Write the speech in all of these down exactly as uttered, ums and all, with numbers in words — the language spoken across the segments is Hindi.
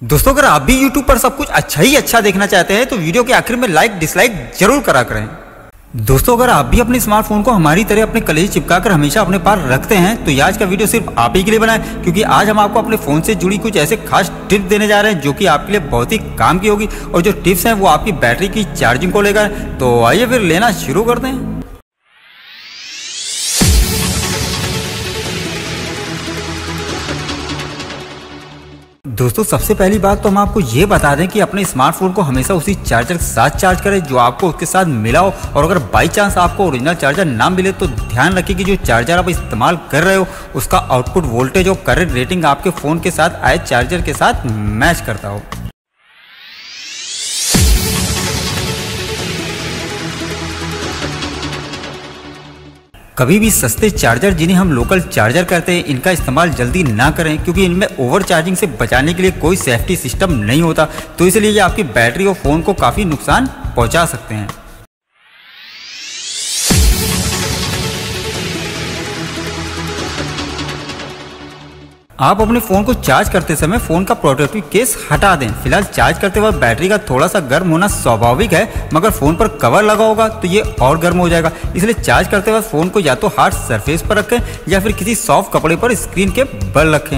दोस्तों अगर आप भी YouTube पर सब कुछ अच्छा ही अच्छा देखना चाहते हैं तो वीडियो के आखिर में लाइक डिसलाइक जरूर करा करें। दोस्तों अगर आप भी अपने स्मार्टफोन को हमारी तरह अपने कलेजे चिपकाकर हमेशा अपने पास रखते हैं तो ये आज का वीडियो सिर्फ आप ही के लिए बना है, क्योंकि आज हम आपको अपने फोन से जुड़ी कुछ ऐसे खास टिप्स देने जा रहे हैं जो कि आपके लिए बहुत ही काम की होगी। और जो टिप्स हैं वो आपकी बैटरी की चार्जिंग को लेकर। तो आइए फिर लेना शुरू करते हैं। दोस्तों सबसे पहली बात तो हम आपको ये बता दें कि अपने स्मार्टफोन को हमेशा उसी चार्जर के साथ चार्ज करें जो आपको उसके साथ मिला हो। और अगर बाई चांस आपको ओरिजिनल चार्जर ना मिले तो ध्यान रखिए कि जो चार्जर आप इस्तेमाल कर रहे हो उसका आउटपुट वोल्टेज और करंट रेटिंग आपके फ़ोन के साथ आए चार्जर के साथ मैच करता हो। कभी भी सस्ते चार्जर जिन्हें हम लोकल चार्जर कहते हैं इनका इस्तेमाल जल्दी ना करें, क्योंकि इनमें ओवर चार्जिंग से बचाने के लिए कोई सेफ्टी सिस्टम नहीं होता। तो इसलिए ये आपकी बैटरी और फ़ोन को काफ़ी नुकसान पहुंचा सकते हैं। आप अपने फ़ोन को चार्ज करते समय फ़ोन का प्रोटेक्टिव केस हटा दें। फिलहाल चार्ज करते वक्त बैटरी का थोड़ा सा गर्म होना स्वाभाविक है, मगर फ़ोन पर कवर लगा होगा तो ये और गर्म हो जाएगा। इसलिए चार्ज करते वक्त फ़ोन को या तो हार्ड सरफेस पर रखें या फिर किसी सॉफ्ट कपड़े पर स्क्रीन के बल रखें।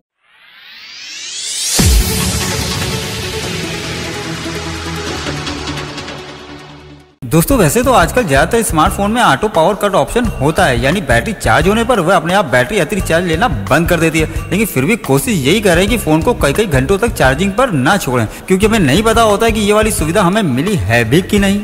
दोस्तों वैसे तो आजकल ज़्यादातर स्मार्टफोन में ऑटो पावर कट ऑप्शन होता है, यानी बैटरी चार्ज होने पर वह अपने आप बैटरी अतिरिक्त चार्ज लेना बंद कर देती है। लेकिन फिर भी कोशिश यही करें कि फ़ोन को कई कई घंटों तक चार्जिंग पर ना छोड़ें, क्योंकि हमें नहीं पता होता है कि ये वाली सुविधा हमें मिली है भी कि नहीं।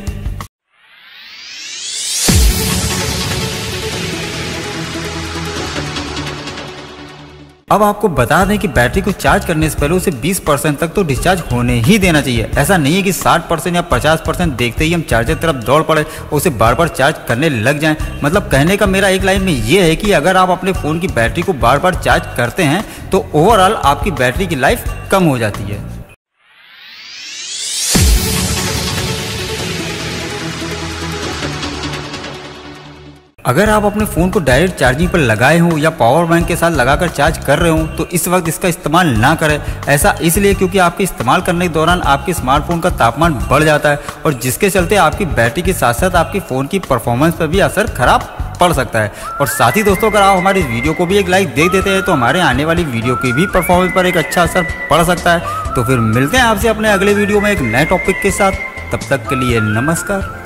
अब आपको बता दें कि बैटरी को चार्ज करने से पहले उसे बीस परसेंट तक तो डिस्चार्ज होने ही देना चाहिए। ऐसा नहीं है कि साठ परसेंट या पचास परसेंट देखते ही हम चार्जर तरफ दौड़ पड़े और उसे बार बार चार्ज करने लग जाएं। मतलब कहने का मेरा एक लाइन में ये है कि अगर आप अपने फ़ोन की बैटरी को बार बार चार्ज करते हैं तो ओवरऑल आपकी बैटरी की लाइफ कम हो जाती है। अगर आप अपने फ़ोन को डायरेक्ट चार्जिंग पर लगाए हों या पावर बैंक के साथ लगाकर चार्ज कर रहे हों तो इस वक्त इसका इस्तेमाल ना करें। ऐसा इसलिए क्योंकि आपके इस्तेमाल करने के दौरान आपके स्मार्टफोन का तापमान बढ़ जाता है और जिसके चलते आपकी बैटरी के साथ साथ आपके फ़ोन की परफॉर्मेंस पर भी असर खराब पड़ सकता है। और साथ ही दोस्तों अगर आप हमारे वीडियो को भी एक लाइक दे देते हैं तो हमारे आने वाली वीडियो की भी परफॉर्मेंस पर एक अच्छा असर पड़ सकता है। तो फिर मिलते हैं आपसे अपने अगले वीडियो में एक नए टॉपिक के साथ। तब तक के लिए नमस्कार।